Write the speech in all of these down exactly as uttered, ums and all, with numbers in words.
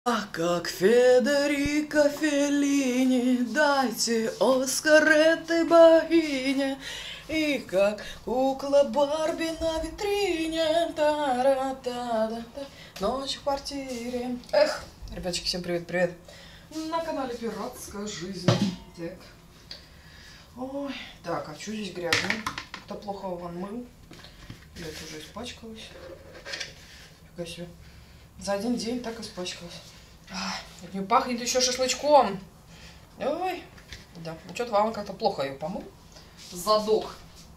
А как Федерико Феллини, дайте Оскар этой богине. И как кукла Барби на витрине. Та-ра-та-да-та. Ночь в квартире. Эх, ребяточки, всем привет-привет. На канале Пиратская жизнь. Так. Ой, так, а что здесь грязно? Как-то плохо вон мыл. Я это уже испачкалась. Фига себе. За один день так испачкалась. От нее пахнет еще шашлычком. Ой. Да, ну что-то Вова как-то плохо ее помыл. Задох.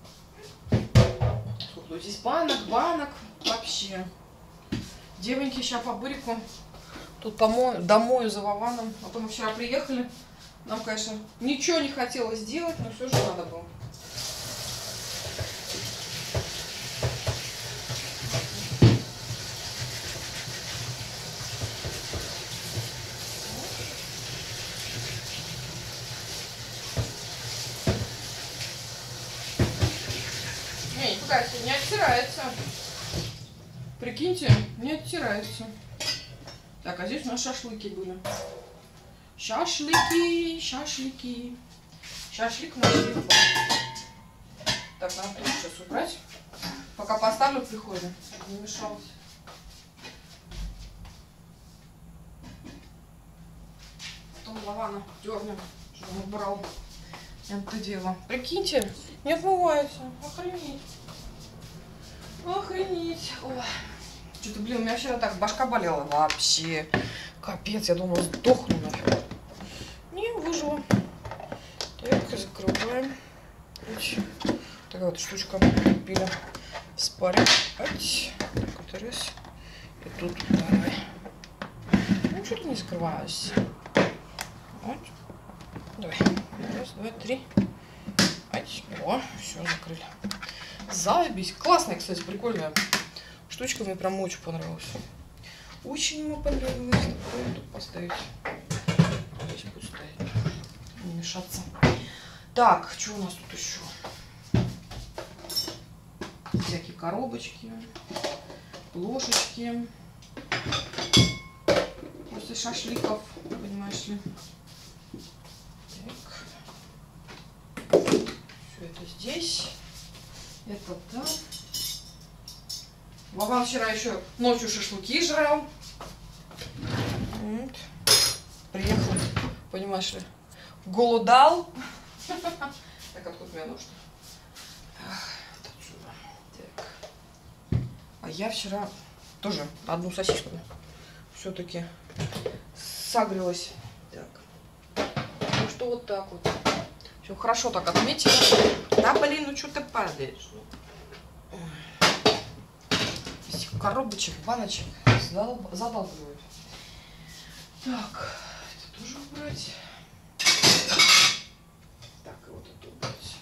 Сколько здесь банок, банок. Вообще. Девоньки, сейчас по бырику. Тут помою, домою за Вованом. А то мы вчера приехали. Нам, конечно, ничего не хотелось сделать, но все же надо было. Не, никуда не оттирается. Прикиньте, не оттирается. Так, а здесь у нас шашлыки были. Шашлыки, шашлыки. Шашлык на телефон. Так, надо тоже сейчас убрать. Пока поставлю в прихожей, не мешалось. Потом Вована дернем, чтобы он убрал это дело. Прикиньте, не отмывается. Охренеть. Охренеть. Ой. Что-то, блин, у меня вчера так башка болела вообще. Капец, я думала, сдохну нафиг. Не, выжила. Так, закрываем. Такая вот штучка купили в спаре. Так, раз. И тут давай. Ну, что-то не закрывалось. Вот. Давай. Раз, два, три. О, все, закрыли. Заебись. Классная, кстати, прикольная штучка. Мне прям очень понравилась. Очень ему понравилось. Такое тут поставить. Здесь будет стоять. Не мешаться. Так, что у нас тут еще? Всякие коробочки, ложечки. После шашликов, понимаешь ли. Так. Все это здесь. Это там. Вован вчера еще ночью шашлыки жрал. Вот. Приехал, понимаешь ли, голодал. Так, откуда у меня нож-то? Так. А я вчера тоже одну сосиску все-таки согрелась. Так. Ну что, вот так вот. Все хорошо так отметила. Да, блин, ну что ты падаешь? Этих коробочек, баночек задалбывают. Так, это тоже убрать. Так, и вот это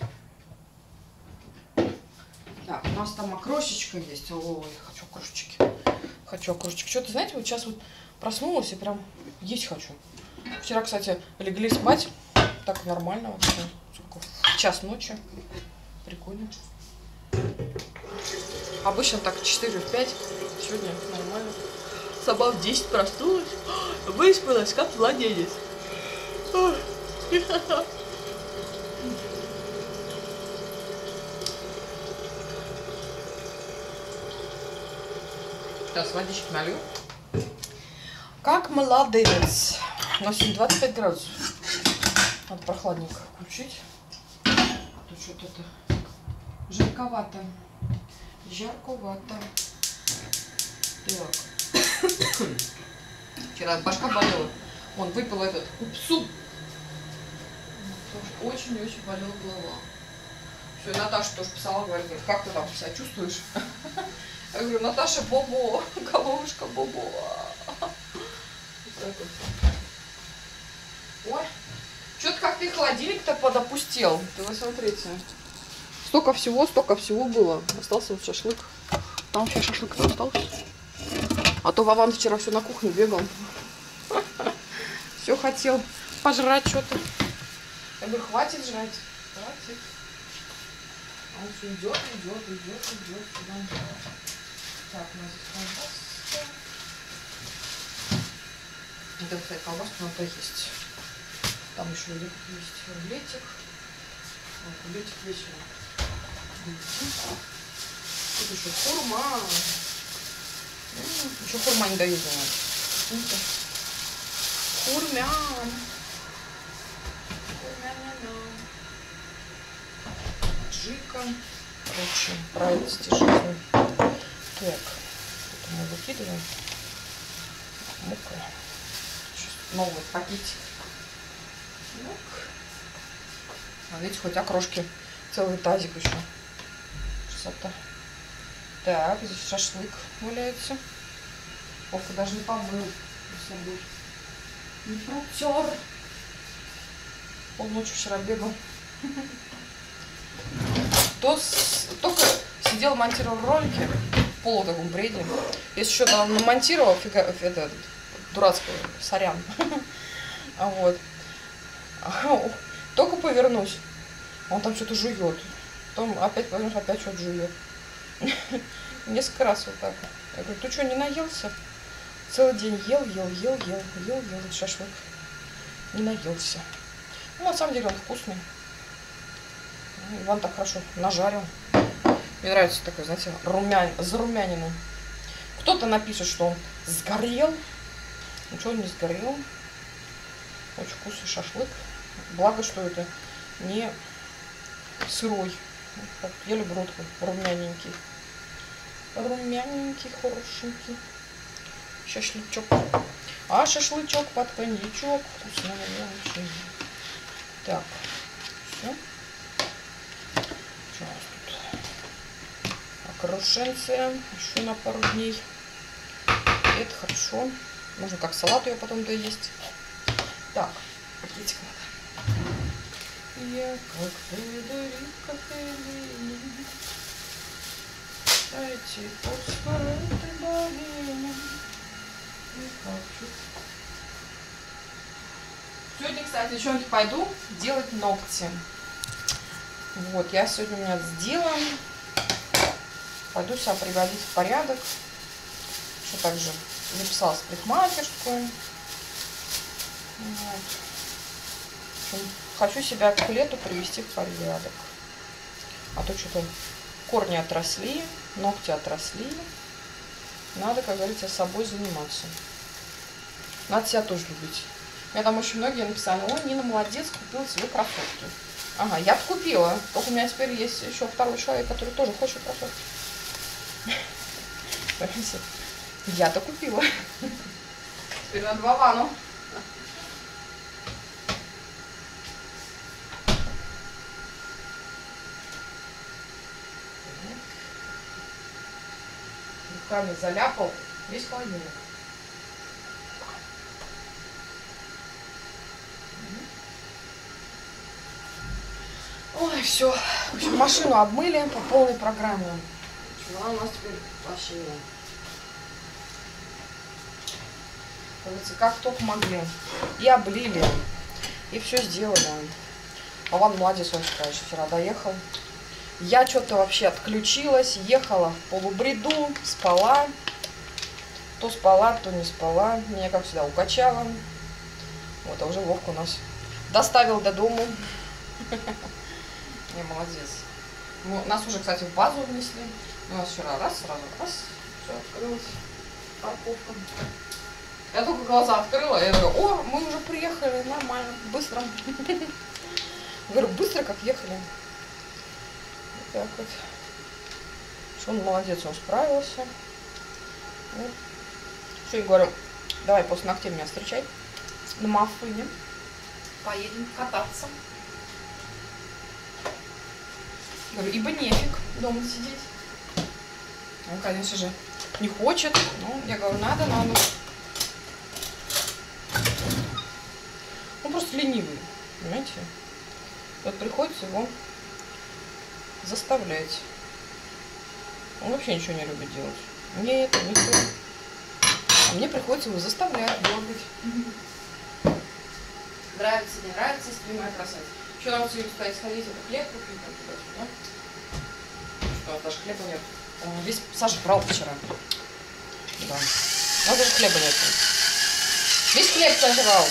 убрать. Так, у нас там окрошечка есть. Ой, хочу окрошечки. Хочу окрошечки. Что-то, знаете, вот сейчас вот проснулась и прям есть хочу. Вчера, кстати, легли спать. Так нормально вообще. Час ночи. Прикольно. Обычно так в четыре, в пять. Сегодня нормально. Сама в десять проснулась. Выспалась, как младенец. Сейчас водички налью. Как молодец. У нас сегодня двадцать пять градусов. Надо прохладненько включить. А то что-то это жарковато. Жарковато. Так. Вчера башка болела. Он выпил этот купсу. Очень-очень болела голова. Все, Наташа тоже писала, говорит, как ты там себя чувствуешь? Я говорю, Наташа, бобо, головушка, бобо. Вот вот. Ой, что-то как-то и холодильник-то подопустел. Ты вы смотрите. Столько всего, столько всего было. Остался вот шашлык. Там вообще шашлык-то остался. А то Вован вчера все на кухню бегал. Все хотел пожрать что-то. Я говорю, хватит жрать. Хватит. А он все идет, идет, идет, идет. Сюда. Так, у нас здесь колбаска. Это, кстати, колбаска надо есть. Там еще есть рулетик. Вот, рулетик вечером. Тут еще хурма. Еще хурма не дают. Хурмя. Джика. Короче, радости жизни. Так, это мы выкидываем. Мука. Новый пакетик. Так. А видите, хоть окрошки. Целый тазик еще. Красота. Так, здесь шашлык валяется. Вовка даже не помыл. Не протер. Полночи вчера бегал. То с... Только сидел, монтировал ролики в полутогом бреде. Если что там намонтировал, фига... это дурацкое, сорян. А вот. Только повернусь, он там что-то жует. Потом опять повернусь, опять что-то жует. Несколько раз вот так. Я говорю, ты что, не наелся? Целый день ел, ел, ел, ел, ел, ел шашлык. Не наелся. Ну, на самом деле он вкусный. Иван так хорошо нажарил. Мне нравится такой, знаете, румян, зарумяненный. Кто-то напишет, что он сгорел. Ничего он не сгорел. Очень вкусный шашлык. Благо, что это не сырой. Я люблю такой румяненький. Румяненький, хорошенький шашлычок. А шашлычок под коньячок. Вкусный очень. Так, все. Что у нас тут? Окрушенция. Еще на пару дней. Это хорошо. Можно как салат ее потом доесть. Так, пакетик надо. Я как Федерико Феллини. Дайте пускай богиня. Сегодня, кстати, девчонки, пойду делать ногти. Вот, я сегодня у меня сделан. Пойду себя приводить в порядок. Еще также записалась в парикмахерскую. Вот. Хочу себя к лету привести в порядок. А то что-то корни отросли, ногти отросли. Надо, как говорится, собой заниматься. Надо себя тоже любить. Мне там очень многие написали: ой, Нина молодец, купила себе кроссовки. Ага, я купила. Только у меня теперь есть еще второй человек, который тоже хочет кроссовки. Я-то купила. Теперь надо Вовану. Руками заляпал весь холодильник. Ой, все. В общем, машину обмыли по полной программе. Она у нас теперь вообще, как только могли. И облили, и все сделали. А Ван молодец, очень, конечно, вчера доехал. Я что-то вообще отключилась, ехала в полубреду, спала. То спала, то не спала. Меня, как всегда, укачала. Вот, а уже Вовка у нас доставил до дому. Не, молодец. Ну, нас уже, кстати, в базу внесли. У нас вчера раз, сразу раз. Все, открылась парковка. Я только глаза открыла, я говорю: о, мы уже приехали, нормально, быстро. Говорю, быстро как ехали. Вот так вот. Что он молодец, он справился. Вот. Все, я говорю, давай после ногтей меня встречай на Мафыне. Поедем кататься. Говорю, ибо нефиг дома сидеть. Он, конечно же, не хочет. Ну, я говорю, надо, надо. Он просто ленивый, понимаете? Вот приходится его заставлять. Он вообще ничего не любит делать. Мне это не то. А мне приходится его заставлять делать. Нравится, не нравится, если моя красавица. Еще нам сегодня, кстати, сходить, это хлеб купить, там туда-сюда. Что, даже хлеба нет. Он весь сожрал вчера. Да. Но даже хлеба нет. Весь хлеб сожрал.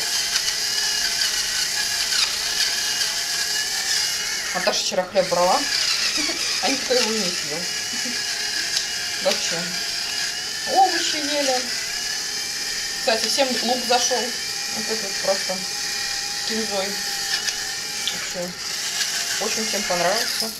А Даша вчера хлеб брала, а никто его не съел. Вообще. Овощи ели. Кстати, всем лук зашел. Вот этот просто с кинзой. Вообще. Очень всем понравился.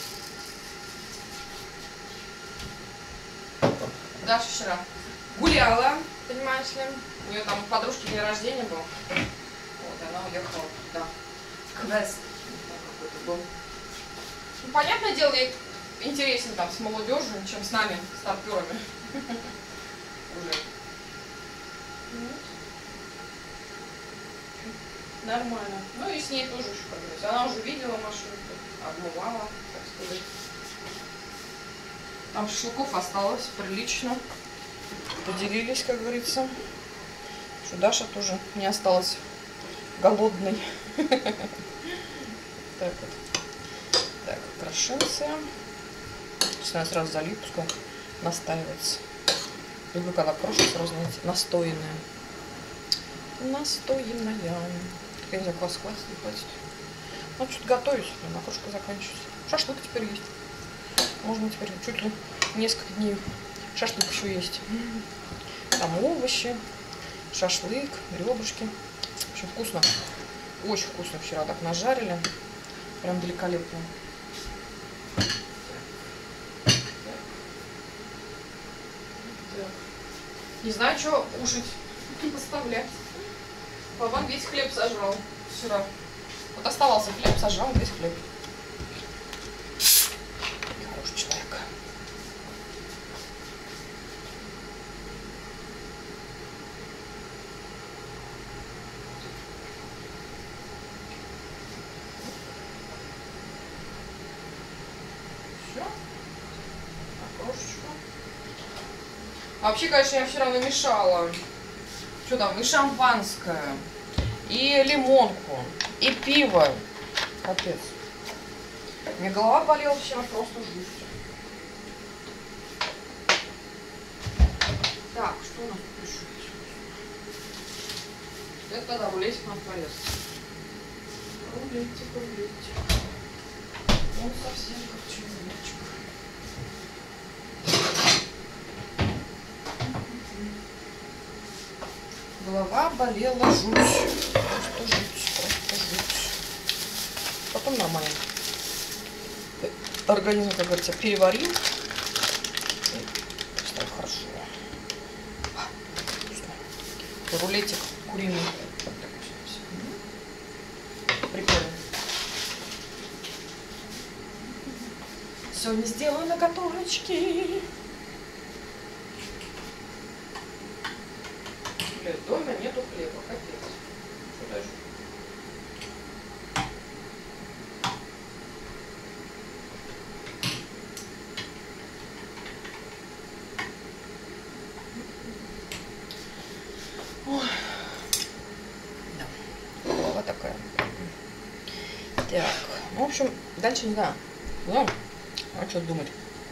Даша вчера гуляла, понимаешь ли. У нее там у подружки день рождения был. Вот, и она уехала туда. В квест какой-то был. Ну, понятное дело, ей интереснее там с молодежью, чем с нами, старперами. Уже. Нормально. Ну и с ней тоже еще как-то. Она уже видела машинку, обмывала, так сказать. Там шашлыков осталось прилично. Поделились, как говорится. Что Даша тоже не осталась голодной. Так вот. Так, крошимся. Сейчас она сразу залью, пускай настаивается. Люблю, когда крошка сразу, знаете, настоянная. Настоянная. Я не знаю, квас хватит, не хватит. Надо что-то готовить, но крошка заканчивается. Шашлык теперь есть. Можно теперь чуть ли несколько дней шашлык еще есть. Там овощи, шашлык, ребрышки. В общем, вкусно. Очень вкусно вчера так нажарили. Прям великолепно. Не знаю, что кушать, поставлять. Вован весь хлеб сожрал вчера. Вот оставался хлеб, сожрал весь хлеб. Хороший человек. Все. Окрошечку. Вообще, конечно, я вчера намешала. Что там? И шампанское, и лимонку, и пиво. Капец. У меня голова болела вчера просто жуть. Так, что у нас тут еще есть? Это когда рулетик нам полез. Рулетик, рулетик. Он совсем как чебуречек. Голова болела жуть. Просто жуть, просто жуть. Потом нормально. Организм, как говорится, переварил. И стало хорошо. Рулетик куриный. Прикольно. Все не сделано на катушечке. Блядь, дома нету хлеба, капец. Что дальше? Ой. Да. Голова такая. Так, ну, в общем, дальше не знаю. Ну, а что думать?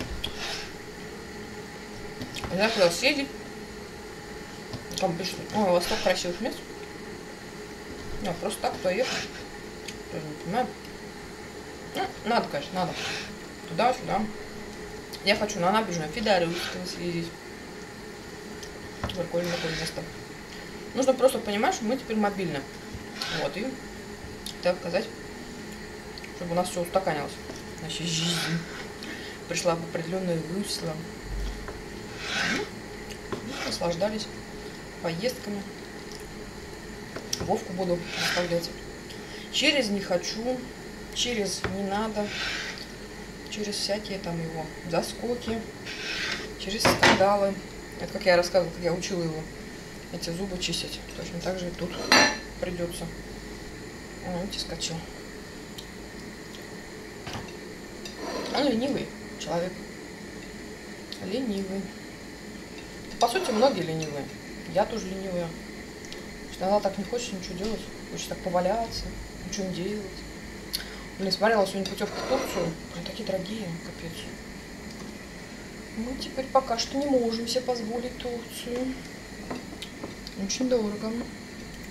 Не знаю, куда съездить. Там пишут, ой, у вас столько красивых мест. Нет, просто так поехать. Тоже не понимаю. Ну, надо, конечно, надо. Туда-сюда. Я хочу на набережную Федорывского съездить. Прикольное такое место. Нужно просто понимать, что мы теперь мобильны. Вот, и, так сказать, чтобы у нас все устаканилось. Наша жизнь пришла в определенное русло. Наслаждались поездками. Вовку буду оставлять. Через не хочу, через не надо, через всякие там его заскоки, через скандалы. Это как я рассказывала, как я учила его эти зубы чистить. Точно так же и тут придется. Он, видите, скачал. Он ленивый человек. Ленивый. По сути, многие ленивые. Я тоже ленивая. Иногда так не хочется ничего делать. Хочется так поваляться, ничего не делать. Блин, смотрела сегодня путевку в Турцию. Они такие дорогие, капец. Мы теперь пока что не можем себе позволить Турцию. Очень дорого.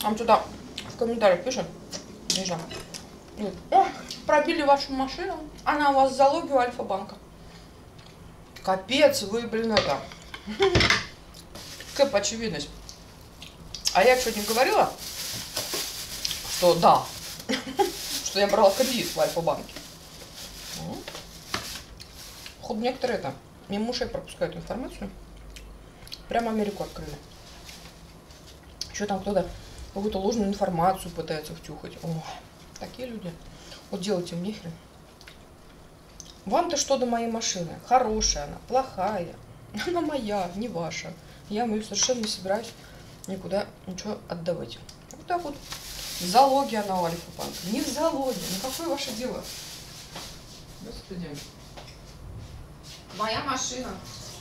Там туда в комментариях пишут. О, пробили вашу машину. Она у вас в залоге у Альфа-банка. Капец, вы, блин, это... Какая очевидность. А я что-то не говорила, что да, что я брала кредит в Альфа-банке. Хоть некоторые это мимо ушей пропускают информацию. Прямо Америку открыли. Еще там кто-то какую-то ложную информацию пытается втюхать. О, такие люди. Вот делайте мне хрен. Вам-то что до моей машины? Хорошая она, плохая. Она моя, не ваша. Я ее совершенно не собираюсь никуда ничего отдавать. Вот так вот. В залоге она у Альфа-банка. Не в залоге. Ну какое ваше дело? Господи. Моя машина.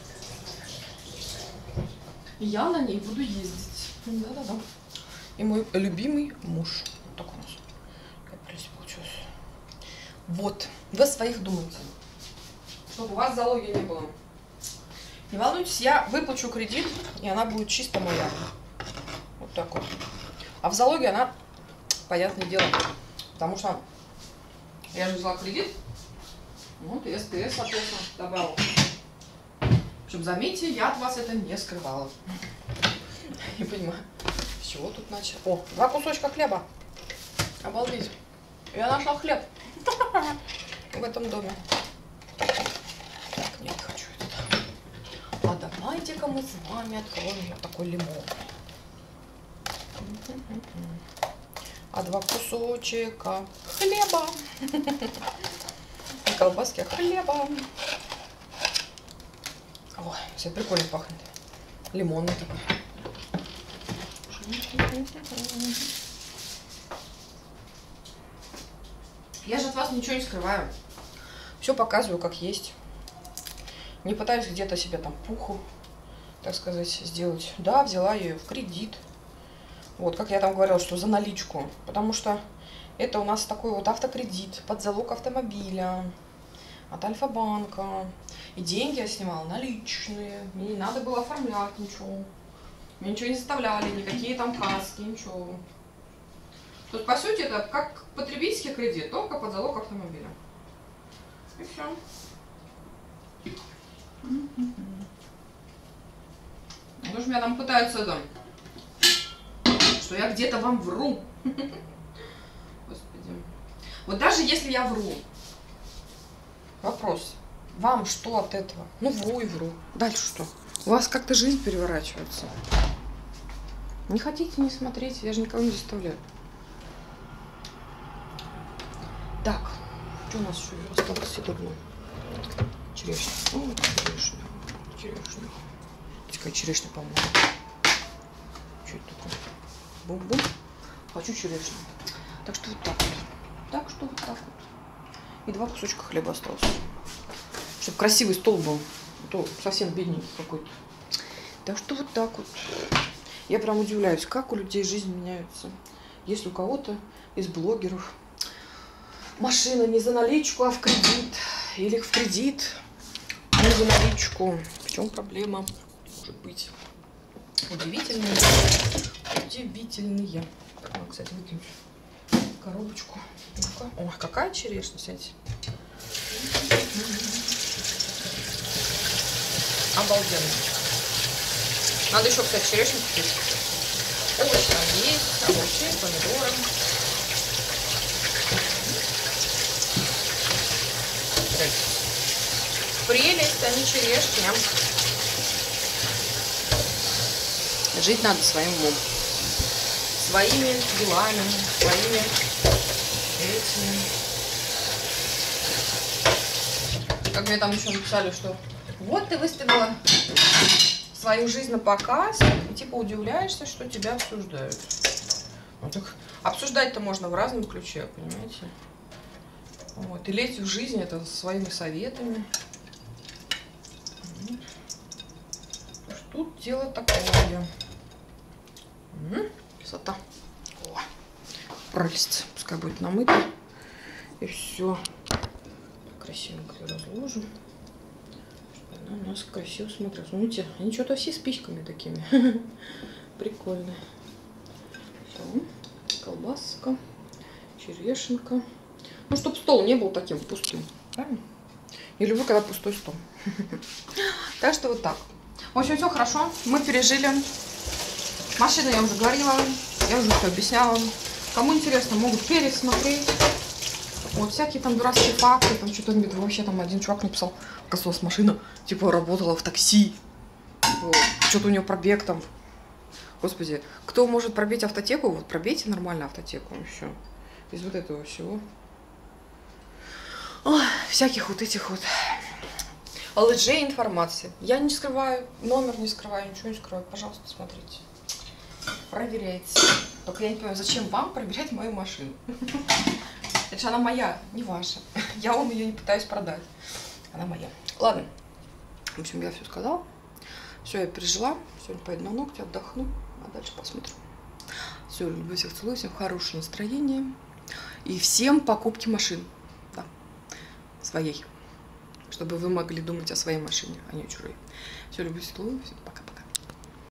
Я на ней буду ездить. Да-да-да. И мой любимый муж. Вот так у нас. Капец получилось. Вот. Вы своих думаете. Чтобы у вас залоги не было. Не волнуйтесь, я выплачу кредит, и она будет чисто моя. Вот так вот. А в залоге она, понятное дело, потому что я же взяла кредит, вот, и СТС, соответственно, добавила. Чтобы, заметьте, я от вас это не скрывала. Не понимаю, с чего тут начать. О, два кусочка хлеба. Обалдеть. Я нашла хлеб в этом доме. Так, нет, не хочу это. А давайте-ка мы с вами откроем вот такой лимон. А два кусочка хлеба. И колбаски хлеба. Ой, все прикольно пахнет. Лимонный такой. Я же от вас ничего не скрываю. Все показываю как есть. Не пытаюсь где-то себе там пуху, так сказать, сделать. Да, взяла ее в кредит. Вот, как я там говорила, что за наличку. Потому что это у нас такой вот автокредит под залог автомобиля от Альфа-банка. И деньги я снимала наличные. Мне не надо было оформлять ничего. Мне ничего не заставляли, никакие там каски, ничего. То есть, по сути, это как потребительский кредит, только под залог автомобиля. И все. Потому что меня там пытаются, да, что я где-то вам вру. Господи. Вот даже если я вру, вопрос, вам что от этого? Ну, вру и вру. Дальше что? У вас как-то жизнь переворачивается. Не хотите, не смотрите, я же никого не заставляю. Так, что у нас еще осталось съедобного? Черешня. О, черешня. Черешня. Такая черешня, по-моему. Что это такое? Бум-бум. Хочу черешню. Так что вот так вот. Так что вот так вот. И два кусочка хлеба осталось. Чтобы красивый стол был. А то совсем бедненький какой-то. Так что вот так вот. Я прям удивляюсь, как у людей жизнь меняется. Если у кого-то из блогеров машина не за наличку, а в кредит. Или в кредит, не за наличку. В чем проблема? Может быть. Удивительные. Удивительные. Так, надо, кстати, выкинуть коробочку. Ну-ка. Ой, какая черешня, смотрите. Обалденно. Надо еще, кстати, черешню купить. Овощи там есть, огурцы, помидоры. Прелесть, а не черешня. Жить надо своим умом. Своими делами, своими этими. Как мне там еще написали, что вот ты выставила свою жизнь на показ, и типа удивляешься, что тебя обсуждают. Ну, так обсуждать-то можно в разном ключе, понимаете? Вот. И лезть в жизнь это своими советами. Тут дело такое. Угу. Красота. О, прелесть. Пускай будет намыто. И все. Красивенько разложим. Чтобы она у нас красиво смотрелась. Видите, они что-то все с письками такими. Прикольно. Там колбаска, черешенка. Ну, чтобы стол не был таким пустым. Правильно? Я люблю, когда пустой стол. Так что вот так. В общем, все хорошо. Мы пережили. Машину я уже говорила. Я уже все объясняла. Кому интересно, могут пересмотреть. Вот всякие там дурацкие факты. Там что-то вообще там один чувак написал. Оказалось, машина типа работала в такси. Вот. Что-то у него пробег там. Господи, кто может пробить автотеку? Вот пробейте нормально автотеку. Еще. Без вот этого всего. Ой, всяких вот этих вот лжеинформации. Я не скрываю, номер не скрываю, ничего не скрываю. Пожалуйста, смотрите. Проверяйте. Только я не понимаю, зачем вам проверять мою машину? Это же она моя, не ваша. Я вам ее не пытаюсь продать. Она моя. Ладно. В общем, я все сказала. Все, я пережила. Сегодня пойду на ногти, отдохну. А дальше посмотрим. Все, люблю всех, целую. Всем хорошего настроения. И всем покупки машин. Да. Своей. Чтобы вы могли думать о своей машине, а не о чужой. Все, люблю, целую. Всем пока-пока.